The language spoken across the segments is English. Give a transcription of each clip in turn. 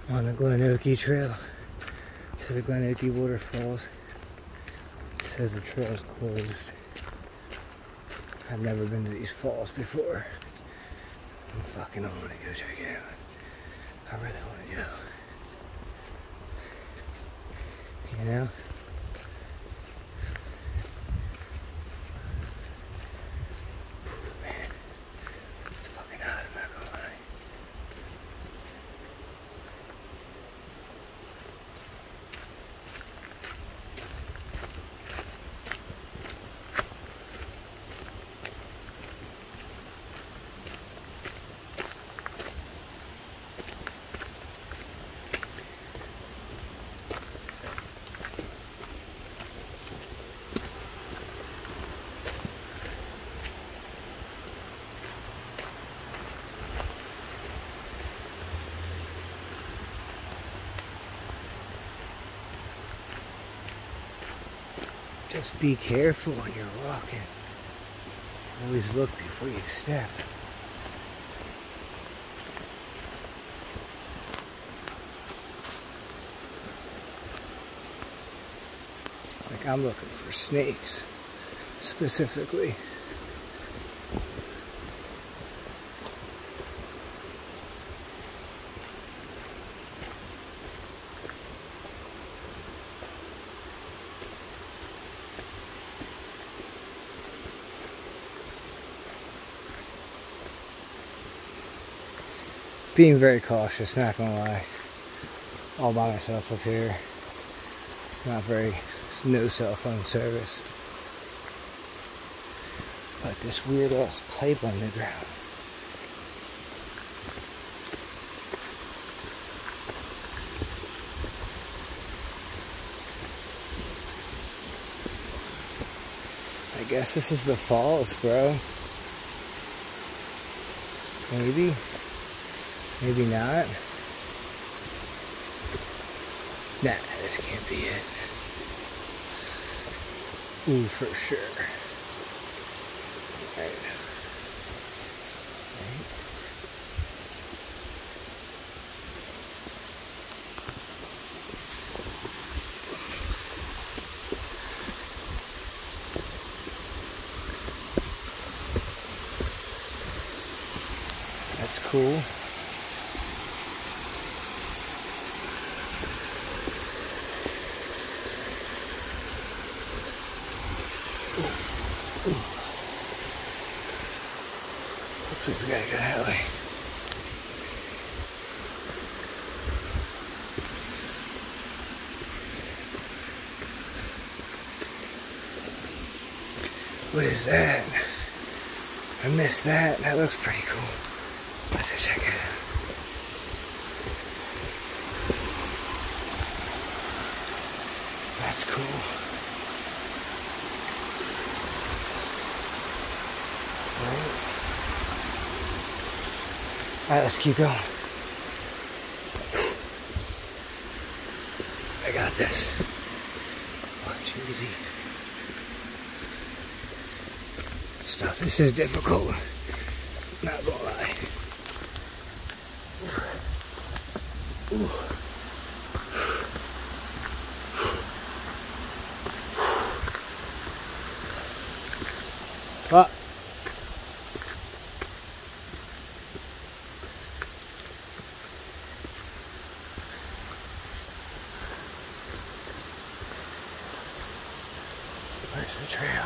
on the Glen Oakey Trail to the Glen Oakey Waterfalls. It says the trail's closed. I've never been to these falls before. I fucking want to go check it out. I really want to go. You know? Man, it's fucking hot, I'm not gonna lie. Just be careful when you're walking. Always look before you step. Like I'm looking for snakes, specifically. Being very cautious, not gonna lie. All by myself up here. It's no cell phone service. But this weird ass pipe on the ground. I guess this is the falls, bro. Maybe. Maybe not. Nah, this can't be it. Ooh, for sure. Right. That's cool. Looks like we gotta go that way. What is that? I missed that. That looks pretty cool. Let's go check it out. That's cool. Alright, let's keep going. I got this. Watch easy. Stuff. This is difficult. Not gonna lie. Ooh. Fuck. Where's the trail?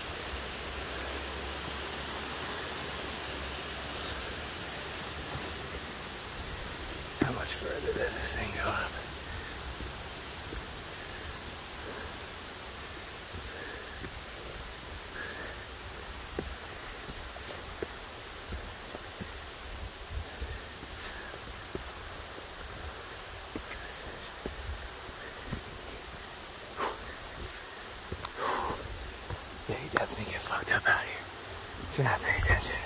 How much further does this thing go up? Yeah, you definitely get fucked up out here if you're not paying attention.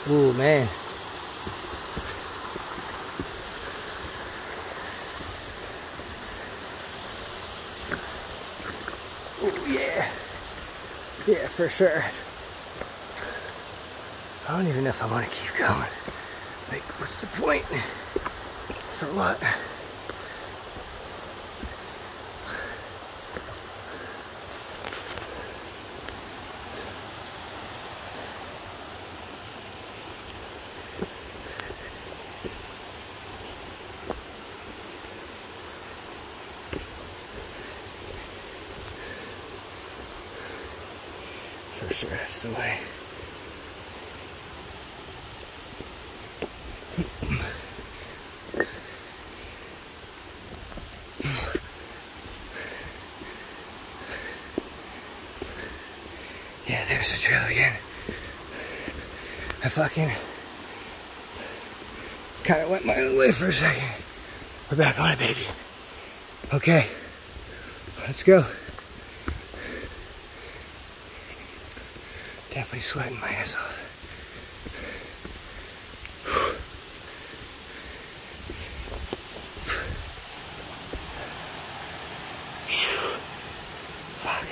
Ooh, man. Ooh, yeah. Yeah, for sure. I don't even know if I want to keep going. Like, what's the point? For what? For sure, that's the way. Yeah, there's the trail again. I fucking kind of went my own way for a second. We're back on it, baby. Okay, let's go. Definitely sweating my ass off. Fuck.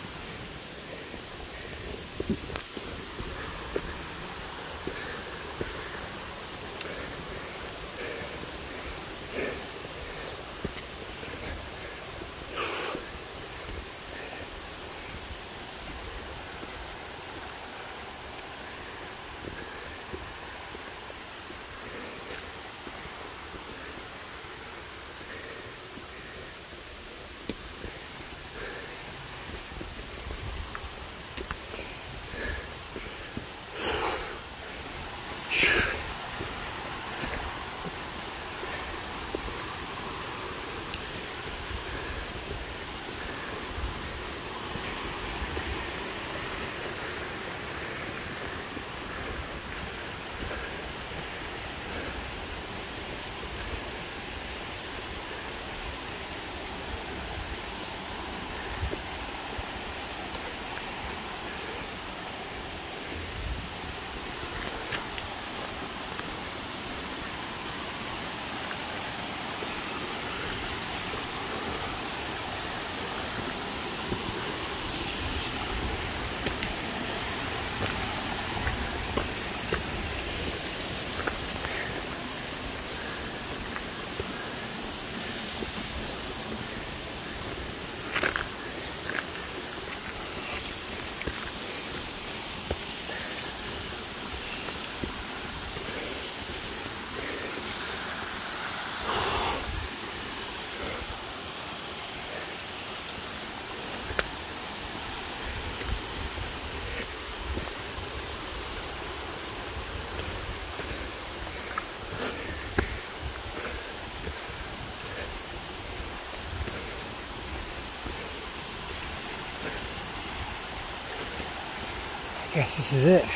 Guess this is it.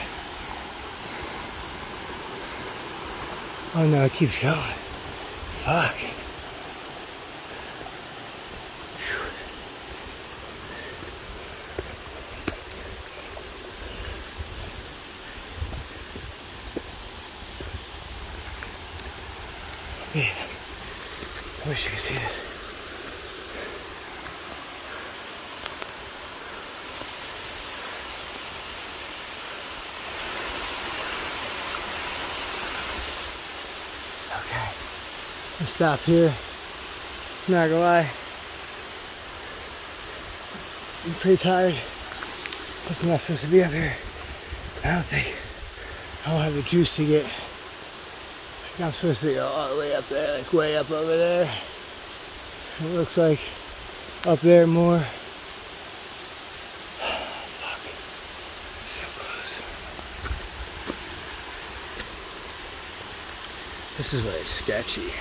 Oh no, it keeps going. Fuck. Man, I wish you could see this. Okay, I'll stop here. Not gonna lie, I'm pretty tired. I'm not supposed to be up here. I don't think I don't have the juice to get. I'm supposed to go all the way up there, like way up over there. It looks like up there more. Fuck. So close. This is where it's sketchy.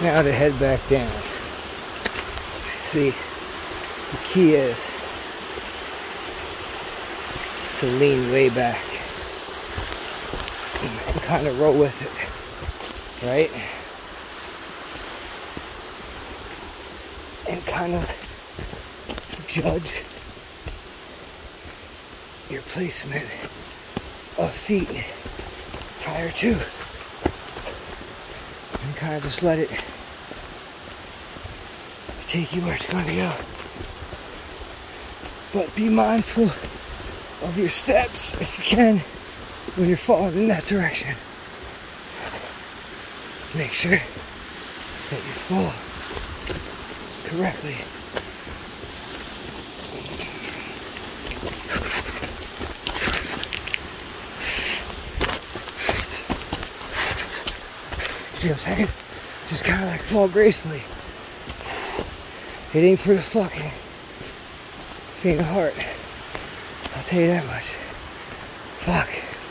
Now to head back down. See, the key is to lean way back and kind of roll with it, right? And kind of judge your placement of feet prior to, and kind of just let it take you where it's going to go. But be mindful of your steps if you can when you're falling in that direction. Make sure that you fall correctly. See what I'm saying? Just kind of like fall gracefully. It ain't for the fucking faint of heart. I'll tell you that much. Fuck.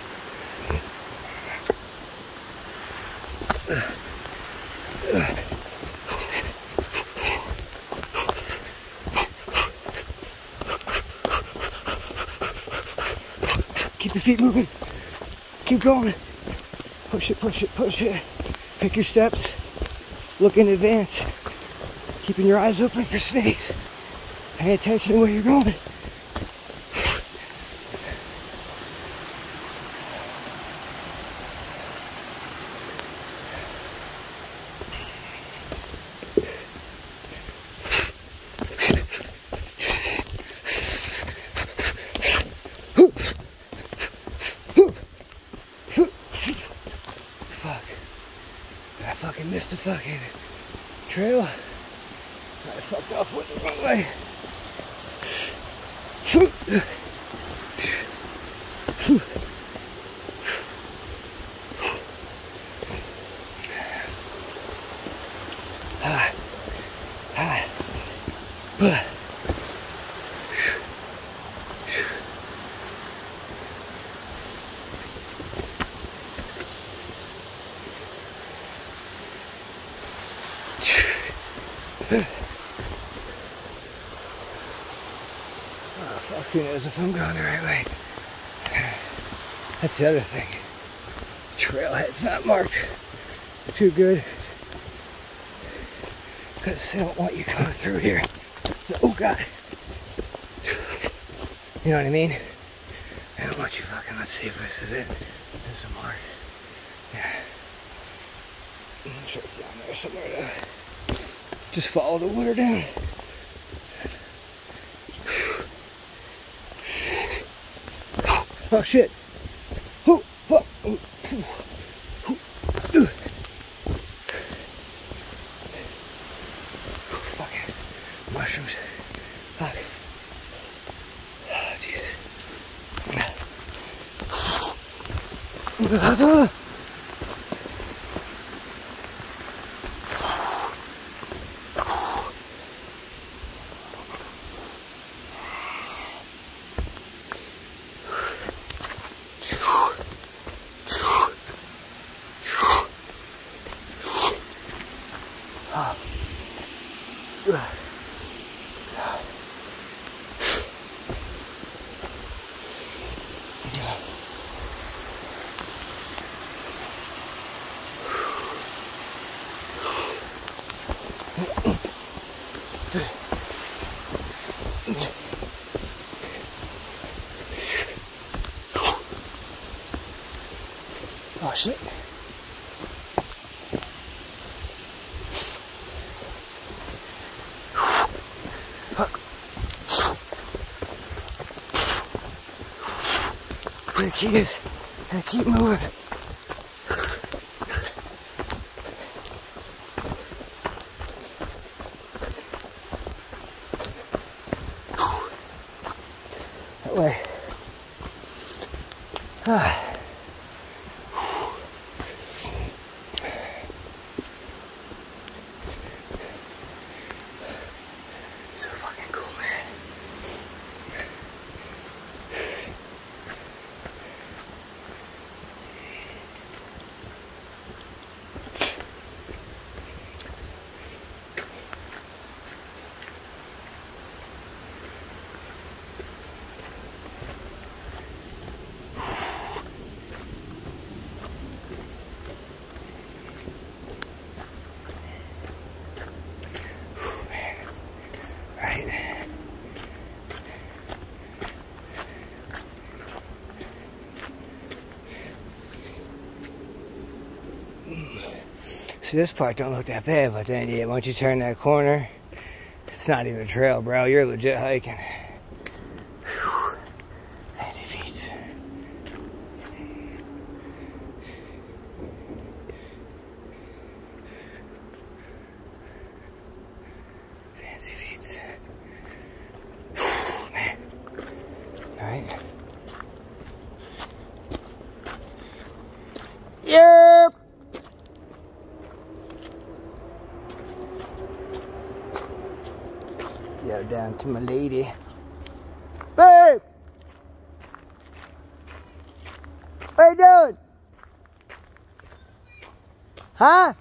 Keep the feet moving. Keep going. Push it, push it, push it. Pick your steps. Look in advance. Keeping your eyes open for snakes. Pay attention to where you're going. Fuck. I fucking missed the fucking trail. I fucked off with the wrong way. Fuck, who knows if I'm going the right way. That's the other thing. Trailhead's not marked too good, because they don't want you coming through here. Oh God. You know what I mean? I don't want you fucking, let's see if this is it. There's a mark. Yeah. I'm sure it's down there somewhere. Just follow the water down. Oh shit. Oh, fuck. Oh, fucking mushrooms. Fuck. Oh, Jesus. Oh shit. Fuck. Where the key is? Gotta keep moving. That way. So fucking cool, man. See, this part don't look that bad, but then yeah, once you turn that corner, it's not even a trail, bro. You're legit hiking. Whew. Fancy feet. Fancy feet. Whew, man. All right. Yep. Yo, down to my lady. Babe! What you doing? Huh?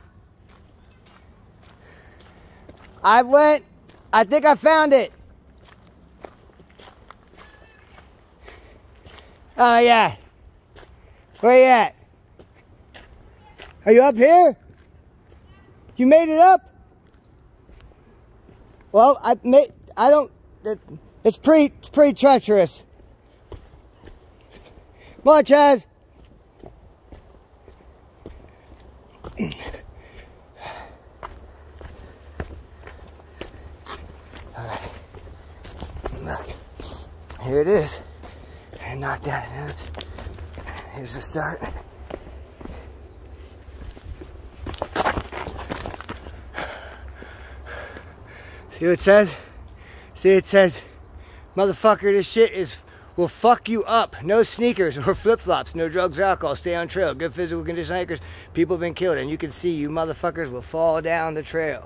I think I found it. Oh, yeah. Where you at? Are you up here? You made it up? Well, it's pretty treacherous. Come on, Chaz. All right. Look, here it is. I knocked that out. Here's the start. See what it says? See, it says, motherfucker, this shit will fuck you up. No sneakers or flip-flops. No drugs or alcohol. Stay on trail. Good physical condition hikers. People have been killed. And you can see you motherfuckers will fall down the trail.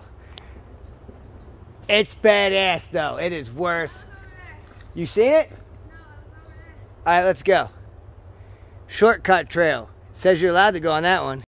It's badass, though. It is worth. You seen it? All right, let's go. Shortcut trail. Says you're allowed to go on that one.